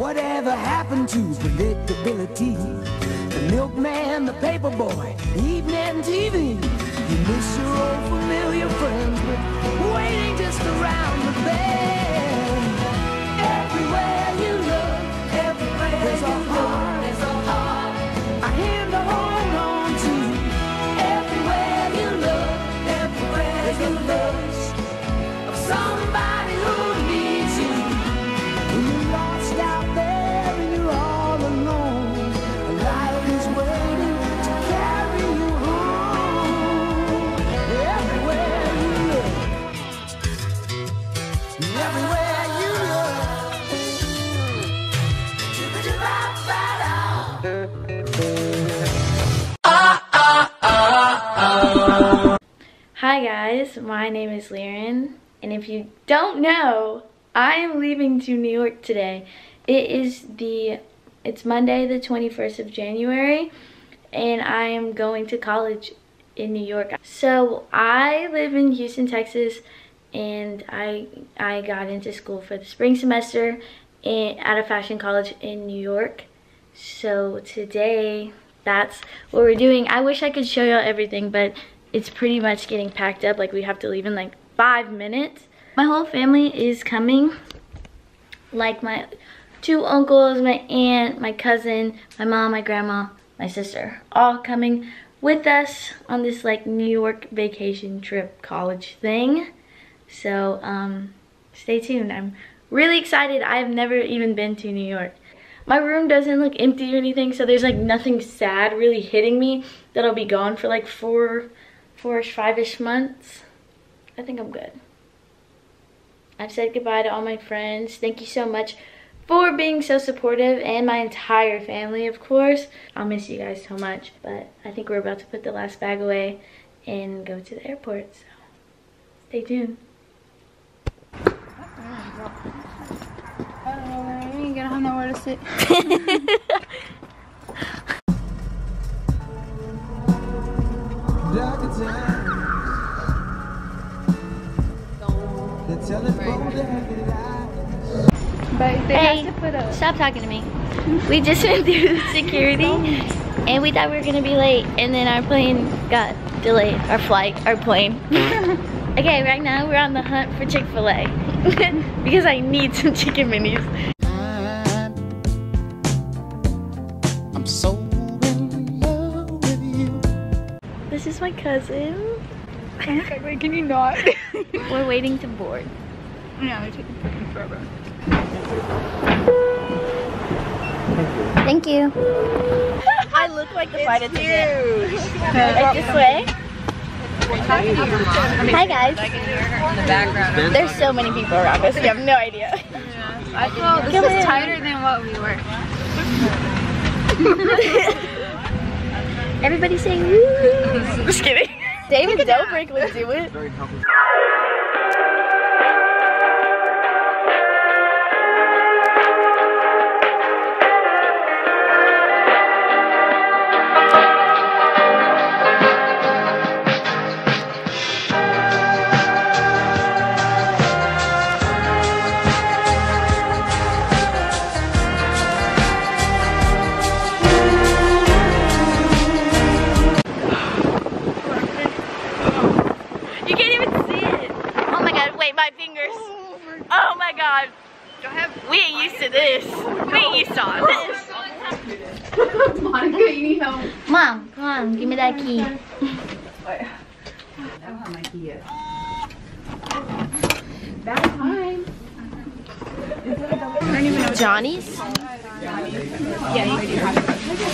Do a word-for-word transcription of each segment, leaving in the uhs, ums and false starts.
Whatever happened to predictability? The milkman, the paper boy, evening T V. You miss your old familiar friends, but waiting just around the bend. Everywhere you look, everywhere there's a heart, there's a heart, a hand to hold on to. Everywhere you look, everywhere there's a lust of somebody who needs you. When you're lost out there and you're all alone, a life is waiting to carry you home. Everywhere you look, everywhere you look. Hi guys, my name is Liren, and if you don't know, I am leaving to New York today. It is the, it's Monday the twenty-first of January, and I am going to college in New York. So I live in Houston, Texas, and I I got into school for the spring semester in, at a fashion college in New York. So today, that's what we're doing. I wish I could show y'all everything, but it's pretty much getting packed up. Like, we have to leave in like five minutes. My whole family is coming. Like my two uncles, my aunt, my cousin, my mom, my grandma, my sister, all coming with us on this like New York vacation trip college thing. So um, stay tuned. I'm really excited. I've never even been to New York. My room doesn't look empty or anything, so there's like nothing sad really hitting me that I'll be gone for like four, four-ish, five-ish months. I think I'm good. I've said goodbye to all my friends. Thank you so much for being so supportive, and my entire family, of course. I'll miss you guys so much, but I think we're about to put the last bag away and go to the airport, so stay tuned. You're gonna have nowhere to sit. Hey, stop talking to me. We just went through security and we thought we were gonna be late, and then our plane got delayed, our flight, our plane. Okay, right now we're on the hunt for Chick-fil-A because I need some chicken minis. I'm so in love with you. This is my cousin. Wait, can you not? We're waiting to board. No, they're taking fucking forever. Thank you. I look like the flight attendant. Like this way. Hi guys. There's so many people around us. You have no idea. Yeah. I feel this Come is in. tighter than what we were. Everybody saying woo. Just kidding. David Dobrik would do it. Oh my god. We ain't used to this. We ain't used to all this. Monica, you need help. Mom, come on, give me that key. I don't have my key yet. Bad time. I don't even know. Johnny's? Yeah, you do have it.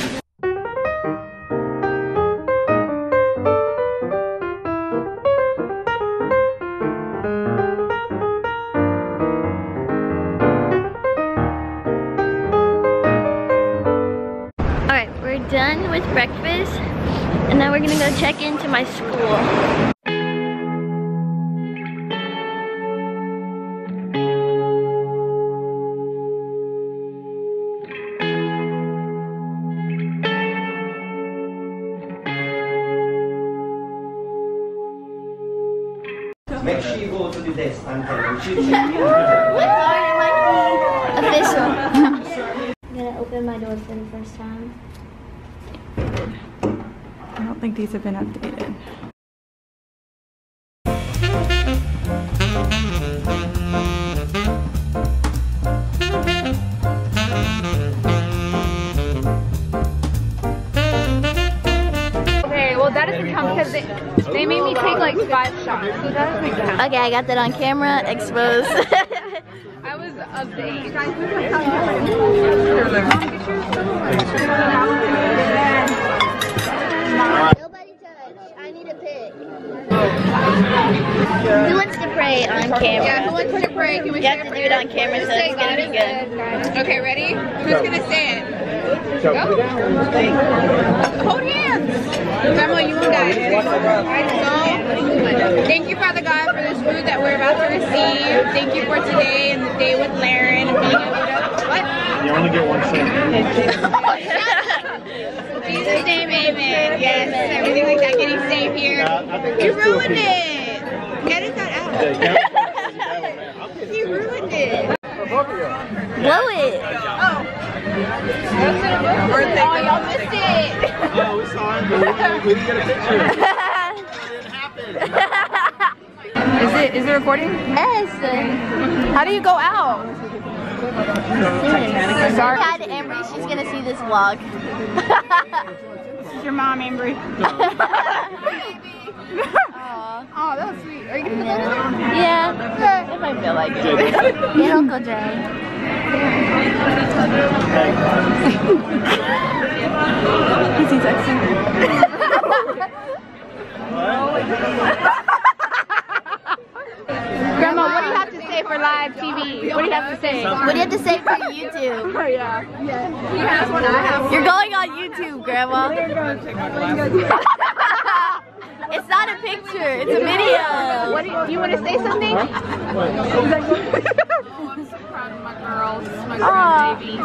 Done with breakfast, and now we're gonna go check into my school. Make sure you go to the desk and tell them. Official. opened my door for the first time. I don't think these have been updated. Okay, well that doesn't count because they, they made me take like five shots, so that doesn't count. Okay, I got that on camera, exposed. I was of the age. Nobody touch. I need a pic. Who wants to pray on camera? Yeah, who wants to pray? Can we You have to do it on camera, so it's gonna be good. Okay, ready? Who's gonna say it? Go. Hold hands. Grandma, you and guys. So, thank you, Father God, for this food that we're about to receive. Thank you for today and the day with Laren and being able to. What? You only get one shot. In Jesus' name, amen. Yes, everything like that, getting safe here. You ruined it. Edit that out. You ruined it. Blow it. Oh. Birthday. Oh, y'all missed it. Oh, we saw it, but we didn't, we didn't get a picture. It didn't happen. Is it? Is it recording? Yes. How do you go out? Sorry. Hi to Embry. She's gonna see this vlog. This is your mom, Embry. Oh, that was sweet. Are you gonna put that in there? Yeah. If I feel like it. Yeah, Uncle Jay. Is he texting? Grandma, what do you have to say for live T V? What do you have to say? What do you have to say for YouTube? Oh yeah. He has one, I have You're going on YouTube, Grandma. It's not a picture, it's a video. What do you, do you want to say something? I'm so proud of my girls, my grandbabies.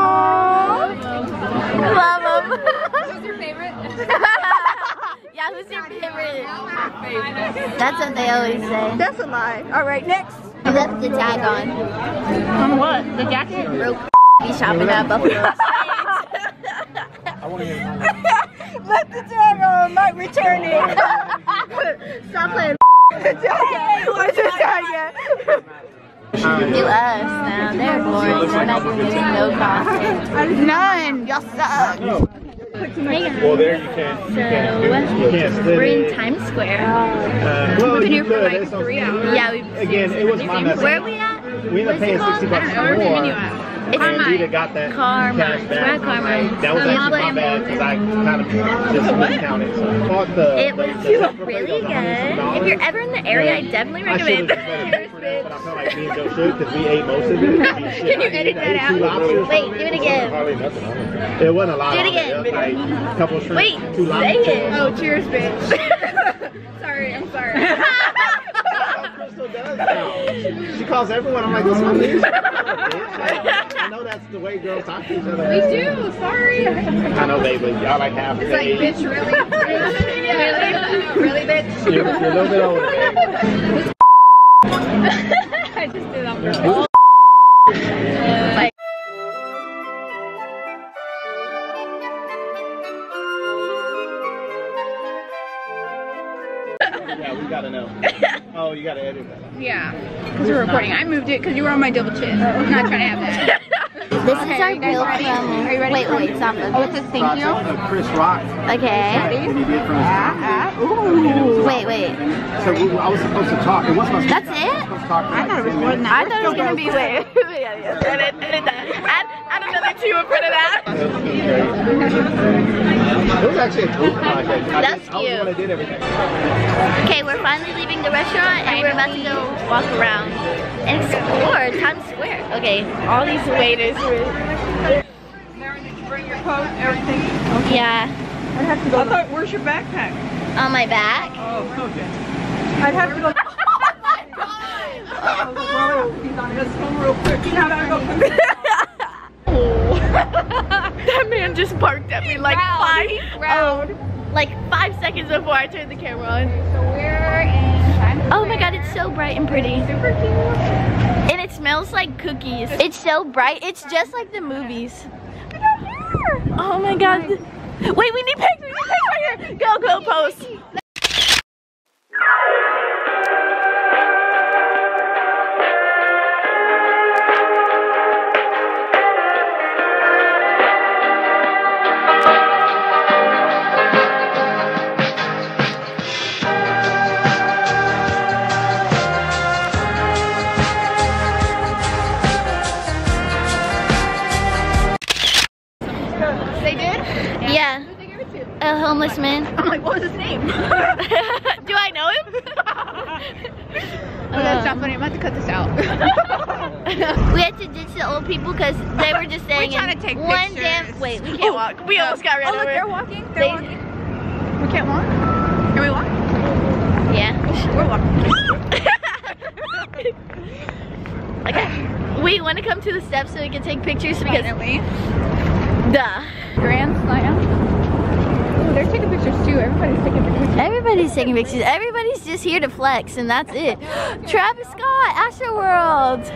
Love them. Who's your favorite? Yeah, who's your favorite? That's what they always say. That's a lie. All right, next. You left the tag on. On what? The jacket? Broke be shopping at Buffalo. I want to hear Let the tag on. Might return it. Stop playing. Hey, where's the tag at? Do us now. They're boring. We're not giving you no content. None. Y'all suck. Hey guys. Well, there you can. You So, can't do it. You can't split we're in it. Times Square. Uh, well, We've been you here for could. like It's on- three hours. Yeah, we've Again, it was my message. Where are we at? We ended up What's paying it called? sixty bucks I don't know, where's the more. menu at? It's And Rita got that Carmine. cash We're back. at Carmine. That was So actually my it's- bad because I kind of just miscounted. So I bought the. It was the, the really good. If you're ever in the area, I definitely I should've recommend just let it go for that, but I felt like me and Joe should because we ate most of it. Can you edit that out? Wait, do it again. It wasn't a lot. Do it on again. It was like a couple of shrimp, Wait, two say lobsters. it. Oh, cheers, bitch. Sorry, I'm sorry. Crystal does now. She, she calls everyone. I'm like, this one is. I know that's the way girls talk to each other. We do, sorry. I know, baby. Y'all like half It's like, bitch, really? Really? Really, bitch? You're, you're a little bit older, baby. I just did that for Like, Yeah, we gotta know. Oh, you gotta edit that. Yeah, because we're recording. I moved it because you were on my double chin. I'm not trying to have that. this is our you guys bill ready? from. Are you ready Wait, for wait, it? stop. Oh, it says thank you. Of Chris Rock. Okay. And he did from his Ah, ooh. Wait, wait. So we, I was supposed to talk. It was supposed to That's it? talk for I thought it was more than that. I thought it was gonna be wait. yeah, yeah. Edit, edit that. Add, add another two in front of that. It was actually a cool project. I That's did, I was the cute. one that did everything. Okay, we're finally leaving the restaurant and we're about to go walk around and explore Times Square. Okay, all these waiters were. Mary, did you bring your coat, everything? Yeah, I'd have to go. I thought, where's your backpack? on my back. Oh, okay. I'd have to go. Oh my god! Let's go real quick. You know how to go. That man just barked at me like Proud. five, He's proud. oh, like five seconds before I turned the camera on. So we're in Times Oh my god, it's so bright and pretty. Super cute. And it smells like cookies. It's so bright. It's just like the movies. Oh my god. Wait, we need pics. We need pics right here. Go, go, post. They did? Yeah. Who'd they give it to? A homeless man. I'm like, what was his name? Do I know him? Oh, that's not funny. I'm about to cut this out. We had to ditch the old people because they were just staying We're trying in to take one pictures. damn. Wait, we can't walk. We almost got ran Oh, look, over. they're walking. They're They- walking. We can't walk? Can we walk? Yeah. We're walking. Okay. We want to come to the steps so we can take pictures because Finally. duh. Grand Slam. Ooh, they're taking pictures too. Everybody's taking pictures. Everybody's taking pictures. Everybody's just here to flex, and that's it. Travis Scott, Astroworld.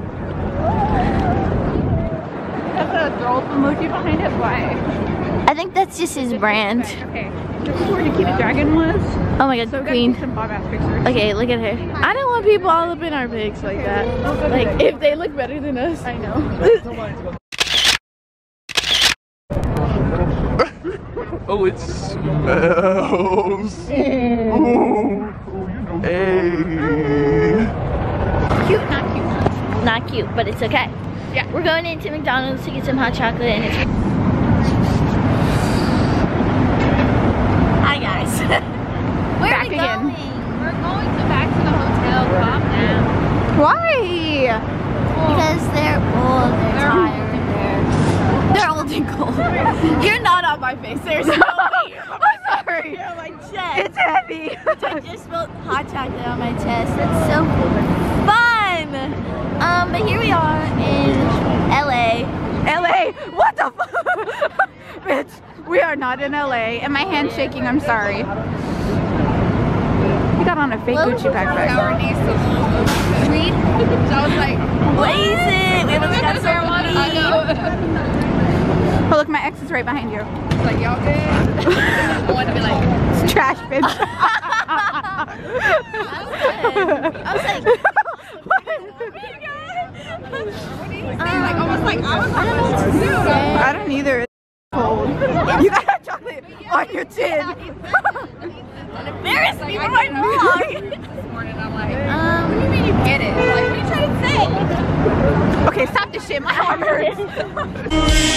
That's a throw up emoji behind it. Why? I think that's just his brand. Okay. This is where Nikita Dragon was. Oh my god, So we gotta Queen. take some Bob ass pictures. Okay, look at her. I don't want people all up in our pics like that. Like, if they look better than us. I know. Oh, it smells. Oh, hey. Cute, not cute. Not cute, but it's okay. Yeah. We're going into McDonald's to get some hot chocolate and it's... Hi guys. Where Back are we again. going? We're going to back to the hotel. Calm down. Why? Because they're old, they're, They're tired, they're... They're old and cold. You're not on my face, there's no way. I'm sorry. You're on my chest. It's heavy. I just spilled hot chocolate on my chest. That's so fun. Um, but here we are in L A. L A. What the fuck? Bitch, we are not in L A. And my hand's shaking. I'm sorry. You got on a fake Gucci backpack. Read. So I was like, Blaze it. We almost got so funny. oh look, my ex is right behind you. It's like, y'all good? I want to be like, It's trash, bitch. I was like, like almost like, I was I don't know what to say. I don't either. It's cold. You got hot chocolate on your chin. Embarrass me for my vlog. this morning, I'm like, Um, what do you mean you get it? Like, what are you trying to say? Okay, stop this shit. My arm hurts.